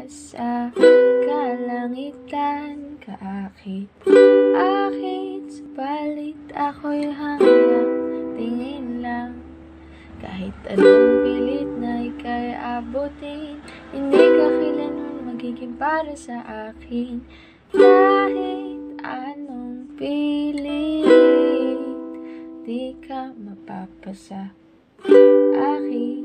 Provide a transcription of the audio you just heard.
sa kalangitan, kaakit subalit ako'y hanggang tingin lang. Kahit anong pilit na ika'y abutin, hindi ka kailanman magiging para sa akin. Kahit anong pilit, di ka mapapasa akin.